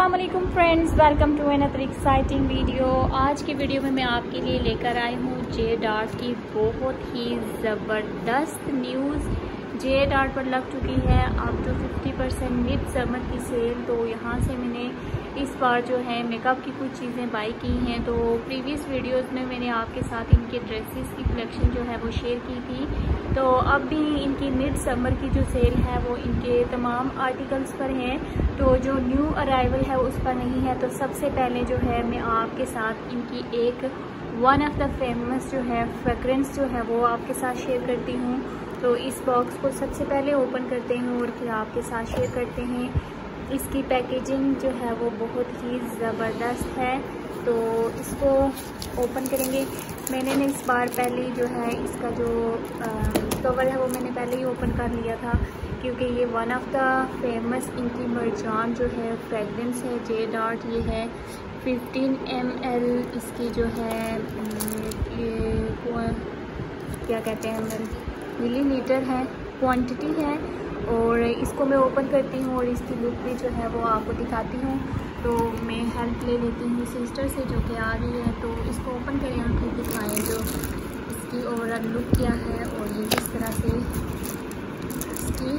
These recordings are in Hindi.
अस्सलाम वालेकुम friends, welcome to another exciting video. आज की वीडियो में मैं आपके लिए लेकर आई हूँ जे डार्ट की बहुत ही ज़बरदस्त न्यूज़। जे डार्ट पर लग चुकी है अब तो 50% मिड समर की सेल। तो यहाँ से मैंने इस बार जो है मेकअप की कुछ चीज़ें बाई की हैं। तो प्रीवियस वीडियोस में मैंने आपके साथ इनके ड्रेसेस की कलेक्शन जो है वो शेयर की थी। तो अब भी इनकी मिड समर की जो सेल है वो इनके तमाम आर्टिकल्स पर है, तो जो न्यू अराइवल है उस पर नहीं है। तो सबसे पहले जो है मैं आपके साथ इनकी एक वन ऑफ द फेमस जो है फ्रेगरेंस जो है वो आपके साथ शेयर करती हूँ। तो इस बॉक्स को सबसे पहले ओपन करते हैं और फिर आपके साथ शेयर करते हैं। इसकी पैकेजिंग जो है वो बहुत ही ज़बरदस्त है। तो इसको ओपन करेंगे। मैंने इस बार पहले जो है इसका जो कवर है वो मैंने पहले ही ओपन कर लिया था, क्योंकि ये वन ऑफ द फेमस इनकी मरजान जो है फ्रेगरेंस है जे डार्ट। ये है 15 ml इसकी जो है ये क्या कहते हैं मिलीलीटर है क्वांटिटी है। और इसको मैं ओपन करती हूँ और इसकी लुक भी जो है वो आपको दिखाती हूँ। तो मैं हेल्प ले लेती हूँ सिस्टर से जो कि आ रही है। तो इसको ओपन करें और फिर दिखाएँ जो इसकी ओवरऑल लुक क्या है और ये किस तरह से इसकी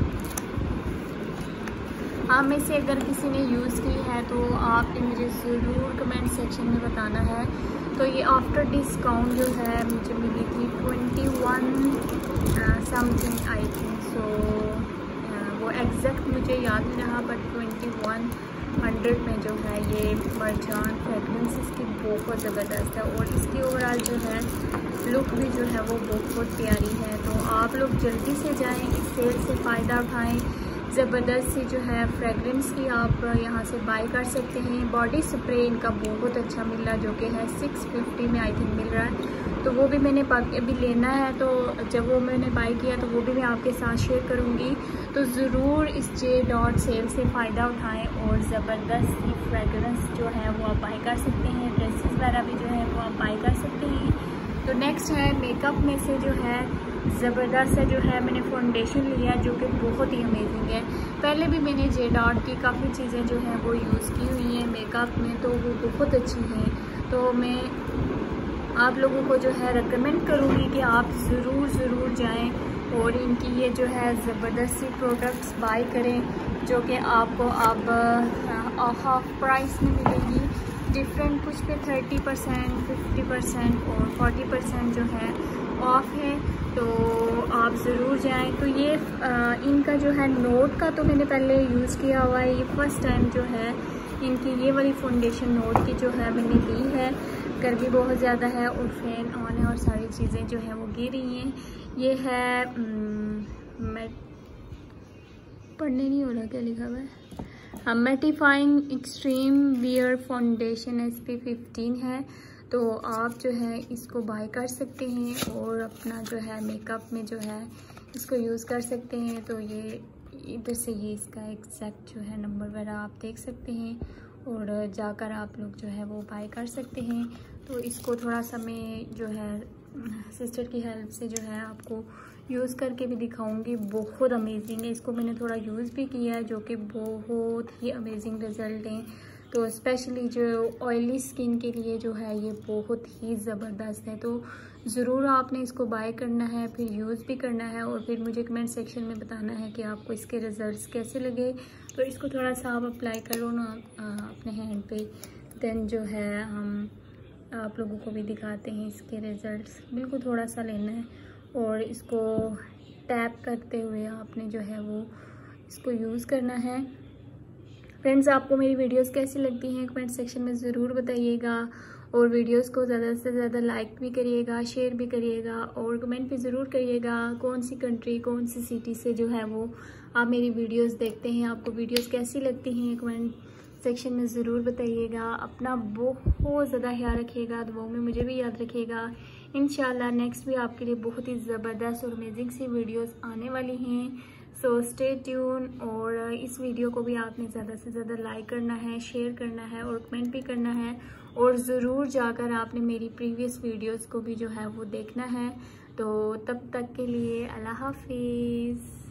आप में से अगर किसी ने यूज़ की है तो आपने मुझे ज़रूर कमेंट सेक्शन में बताना है। तो ये आफ्टर डिस्काउंट जो है मुझे मिली थी 21 समथिंग आई थिंक। सो वो एग्जैक्ट मुझे याद नहीं रहा, बट 2100 में जो है ये मरजान फ्रेगरेंस इसकी बहुत ज़बरदस्त है। और इसकी ओवरऑल जो है लुक भी जो है वो बहुत प्यारी है। तो आप लोग जल्दी से जाएं, इस सेल से फ़ायदा उठाएं। ज़बरदस्त सी जो है फ्रेगरेंस की आप यहाँ से बाई कर सकते हैं। बॉडी स्प्रे इनका बहुत अच्छा मिल रहा है जो कि है 650 में आई थिंक मिल रहा है। तो वो भी मैंने अभी लेना है, तो जब वो मैंने बाई किया तो वो भी मैं आपके साथ शेयर करूँगी। तो ज़रूर इस जे डॉट सेल से फ़ायदा उठाएं और ज़बरदस्त सी फ्रेगरेंस जो है वो आप बाई कर सकते हैं। ड्रेसेस वगैरह भी जो है वो आप बाई कर सकते हैं। तो नेक्स्ट है मेकअप में से जो है ज़बरदस्त है जो है मैंने फाउंडेशन लिया जो कि बहुत ही अमेजिंग है। पहले भी मैंने जे डॉट की काफ़ी चीज़ें जो हैं वो यूज़ की हुई हैं मेकअप में, तो वो बहुत अच्छी हैं। तो मैं आप लोगों को जो है रेकमेंड करूँगी कि आप ज़रूर जाएं और इनकी ये जो है ज़बरदस्त सी प्रोडक्ट्स बाय करें जो कि आपको अब हाफ प्राइस में मिलेगी। डिफरेंट कुछ पे 30%, 50% और 40% जो है ऑफ है। तो आप ज़रूर जाएं। तो ये इनका जो है नोट का तो मैंने पहले यूज़ किया हुआ है। ये फर्स्ट टाइम जो है इनकी ये वाली फाउंडेशन नोट की जो है मैंने ली है। गर्मी बहुत ज़्यादा है और फैन ऑन है और सारी चीज़ें जो हैं वो गिर रही हैं। ये है पढ़ने नहीं हो रहा क्या लिखा हुआ है, mattifying extreme wear foundation SPF 15 है। तो आप जो है इसको बाय कर सकते हैं और अपना जो है मेकअप में जो है इसको यूज़ कर सकते हैं। तो ये इधर से ये इसका एग्जैक्ट जो है नंबर वगैरह आप देख सकते हैं और जाकर आप लोग जो है वो बाय कर सकते हैं। तो इसको थोड़ा सा मैं जो है सिस्टर की हेल्प से जो है आपको यूज़ करके भी दिखाऊंगी। बहुत अमेजिंग है। इसको मैंने थोड़ा यूज़ भी किया है जो कि बहुत ही अमेजिंग रिज़ल्ट हैं। तो स्पेशली जो ऑयली स्किन के लिए जो है ये बहुत ही ज़बरदस्त है। तो ज़रूर आपने इसको बाय करना है, फिर यूज़ भी करना है और फिर मुझे कमेंट सेक्शन में बताना है कि आपको इसके रिज़ल्ट्स कैसे लगे। तो इसको थोड़ा सा आप अप्लाई करो ना अपने हैंड पे, देन जो है हम आप लोगों को भी दिखाते हैं इसके रिज़ल्ट्स। बिल्कुल थोड़ा सा लेना है और इसको टैप करते हुए आपने जो है वो इसको यूज़ करना है। फ्रेंड्स, आपको मेरी वीडियोस कैसी लगती हैं कमेंट सेक्शन में ज़रूर बताइएगा और वीडियोस को ज़्यादा से ज़्यादा लाइक भी करिएगा, शेयर भी करिएगा और कमेंट भी ज़रूर करिएगा कौन सी कंट्री कौन सी सिटी से जो है वो आप मेरी वीडियोस देखते हैं। आपको वीडियोस कैसी लगती हैं कमेंट सेक्शन में ज़रूर बताइएगा। अपना बहुत ज़्यादा ख्याल रखिएगा, दुआओं में मुझे भी याद रखिएगा। इंशाल्लाह नेक्स्ट भी आपके लिए बहुत ही ज़बरदस्त और अमेजिंग सी वीडियोस आने वाली हैं। So stay tune. और इस वीडियो को भी आपने ज़्यादा से ज़्यादा लाइक करना है, शेयर करना है और कमेंट भी करना है और ज़रूर जाकर आपने मेरी प्रीवियस वीडियोस को भी जो है वो देखना है। तो तब तक के लिए अल्लाह हाफिज़।